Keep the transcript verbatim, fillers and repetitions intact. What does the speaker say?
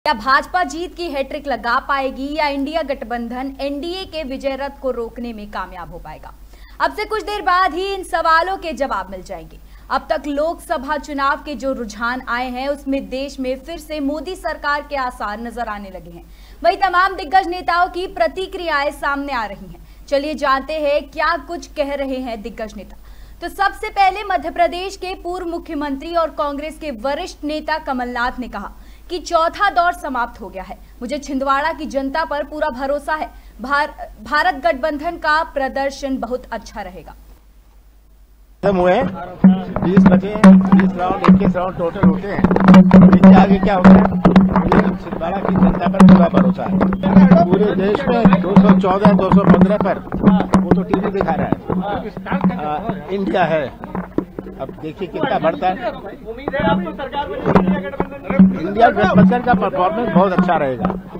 क्या भाजपा जीत की हैट्रिक लगा पाएगी या इंडिया गठबंधन एनडीए के विजय रथ को रोकने में कामयाब हो पाएगा? अब से कुछ देर बाद ही इन सवालों के जवाब मिल जाएंगे। अब तक लोकसभा चुनाव के जो रुझान आए हैं उसमें देश में फिर से मोदी सरकार के आसार नजर आने लगे हैं। वहीं तमाम दिग्गज नेताओं की प्रतिक्रियाएं सामने आ रही हैं। चलिए जानते हैं क्या कुछ कह रहे हैं दिग्गज नेता। तो सबसे पहले मध्य प्रदेश के पूर्व मुख्यमंत्री और कांग्रेस के वरिष्ठ नेता कमलनाथ ने कहा कि चौथा दौर समाप्त हो गया है। मुझे छिंदवाड़ा की जनता पर पूरा भरोसा है। भार, भारत गठबंधन का प्रदर्शन बहुत अच्छा रहेगा। हुए बीस बचे, बीस राउंड इक्कीस राउंड टोटल होते हैं। इससे आगे क्या होगा? मुझे छिंदवाड़ा की जनता पर पूरा भरोसा है। पूरे देश में दो सौ चौदह दो सौ पंद्रह पर वो तो टीवी दिखा रहा है आ, इंडिया है। अब देखिए कितना बढ़ता है। उम्मीद है आपको सरकार में इंडिया गठबंधन का परफॉर्मेंस बहुत अच्छा रहेगा।